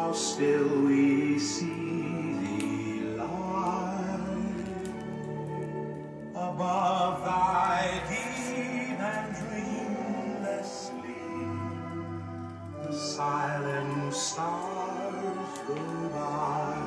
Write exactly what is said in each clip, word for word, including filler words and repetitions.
how still we see thee lie above thy deep and dreamless sleep. The silent stars go by,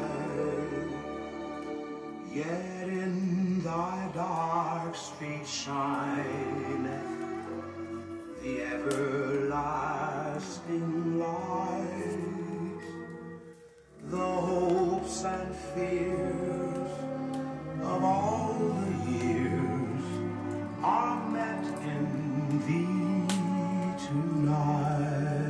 yet in thy dark street shineth the everlasting light. The hopes and fears of all the years are met in thee tonight.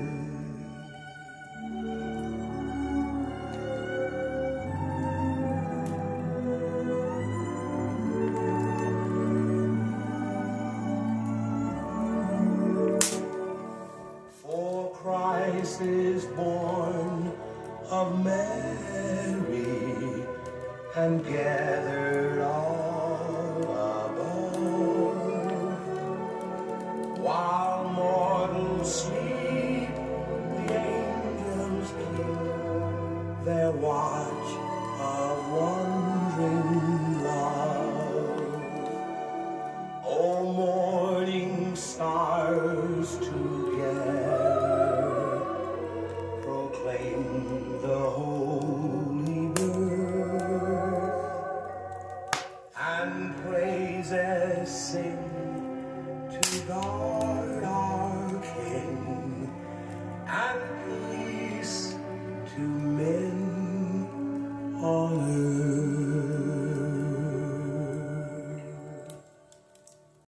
Christ is born of Mary and gathered all above. While mortals sleep, the angels keep their watch of wondering love. O morning stars together proclaim the holy birth, and praises sing to God our King, and peace to men on earth.